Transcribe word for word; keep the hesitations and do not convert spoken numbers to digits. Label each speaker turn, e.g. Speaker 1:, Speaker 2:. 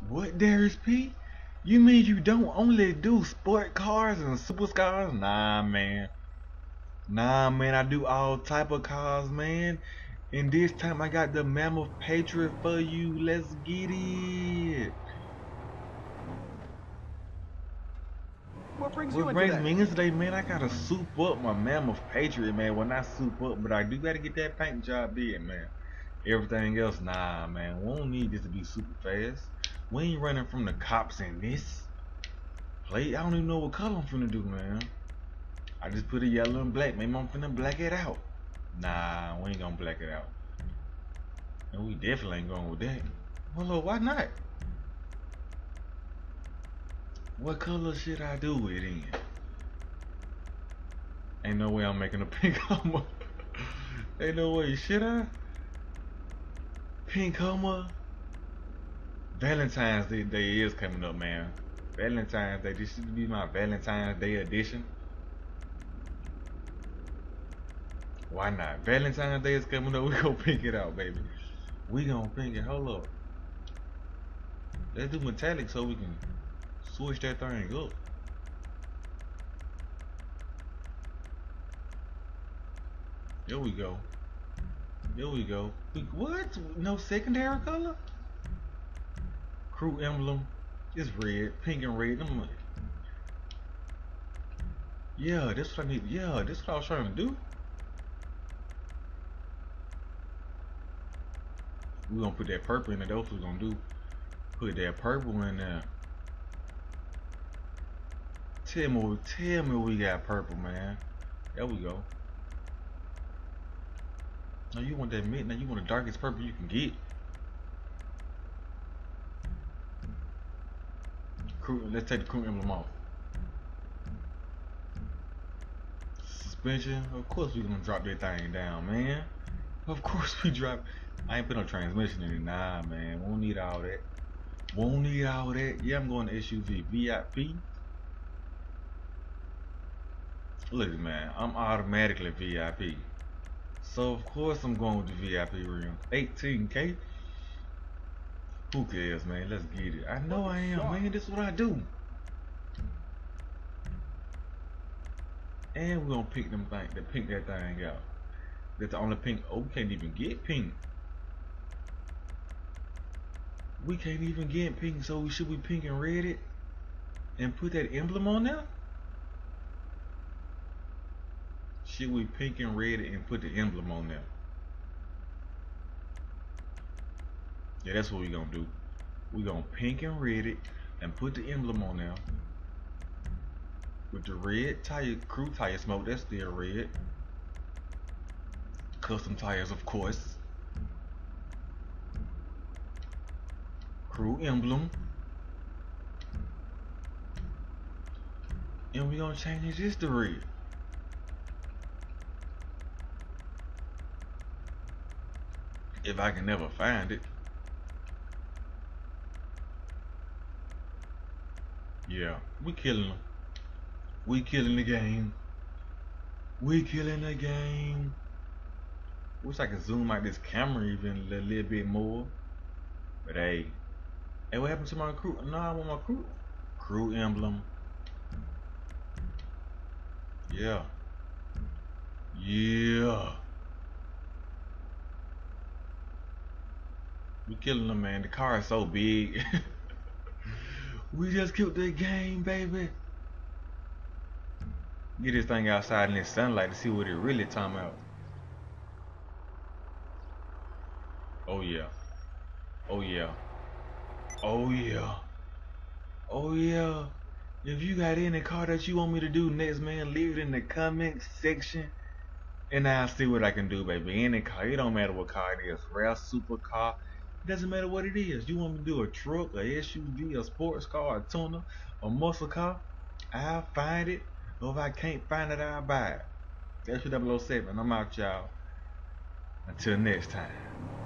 Speaker 1: What, Darius P? You mean you don't only do sport cars and supercars? Nah, man. Nah, man, I do all type of cars, man. And this time I got the Mammoth Patriot for you. Let's get it.
Speaker 2: What brings you
Speaker 1: What
Speaker 2: in
Speaker 1: brings
Speaker 2: today?
Speaker 1: me in today, man, I gotta soup up my Mammoth Patriot, man. Well, not soup up, but I do gotta get that paint job did, man. Everything else, nah, man. We don't need this to be super fast. We ain't running from the cops in this. Play, I don't even know what color I'm finna do, man. I just put a yellow and black. Maybe I'm finna black it out. Nah, we ain't gonna black it out. And we definitely ain't going with that. Well, look, why not? What color should I do it in? Ain't no way I'm making a pink Hummer. Ain't no way, should I? Pink Hummer. Valentine's Day, Day is coming up, man. Valentine's Day, this should be my Valentine's Day edition. Why not? Valentine's Day is coming up. We gonna pink it out, baby. We gonna pink it. Hold up. Let's do metallic so we can switch that thing up. There we go. There we go. We, what? No secondary color? Crew emblem. It's red, pink and red. I'm like, yeah, that's what I need. Yeah, that's what I was trying to do. We're gonna put that purple in there. That's what we're gonna do. Put that purple in there. Tell me, tell me we got purple, man. There we go. Now you want that mid, now you want the darkest purple you can get. Crew, let's take the crew emblem off. Suspension, of course we gonna drop that thing down, man. Of course we drop. I ain't put no transmission in it, nah, man. Won't need all that. Won't need all that. Yeah, I'm going to S U V V I P. Look, man, I'm automatically V I P. So of course I'm going with the V I P rim. eighteen K. Who cares, man? Let's get it. I know I am, man. This is what I do. And we're gonna pick them thing, to pink that thing out. That's the only pink. Oh, we can't even get pink. We can't even get pink, so we should we pink and red it and put that emblem on there? Should we pink and red it and put the emblem on there? Yeah, that's what we gonna do. We gonna pink and red it and put the emblem on there. With the red tire, crew tire smoke, that's still red. Custom tires, of course. Crew emblem. And we gonna change this to red. If I can never find it. Yeah, we killing them. We killing the game. We killing the game. Wish I could zoom out this camera even a little bit more. But hey. Hey, what happened to my crew? No, I want my crew. Crew emblem. Yeah. Yeah. We killing them, man. The car is so big. We just killed the game, baby. Get this thing outside in the sunlight to see what it really talking about. Oh yeah. Oh yeah. Oh yeah. Oh yeah. If you got any car that you want me to do next, man, leave it in the comment section. And I'll see what I can do, baby. Any car. It don't matter what car it is. Rare, supercar. It doesn't matter what it is. You want me to do a truck, a S U V, a sports car, a tuner, a muscle car? I'll find it. Or if I can't find it, I'll buy it. That's double oh seven. I'm out, y'all. Until next time.